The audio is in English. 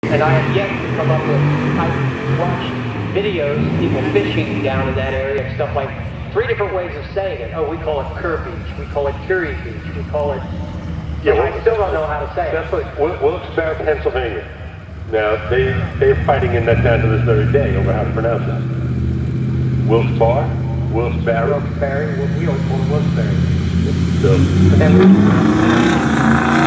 And I have yet to come up with, I've watched videos, people fishing down in that area and stuff like 3 different ways of saying it. Oh, we call it Kerr Beach, we call it Curie Beach, we call it, yeah, well, I still don't know how to say that's it. That's like Wilkes-Barre, Pennsylvania. Now, they're fighting in that down to this very day over how to pronounce that. Wilkes-Barre? Wilkes-Barre? Wilkes-Barre, we always call it Wilkes-Barre. So, but then we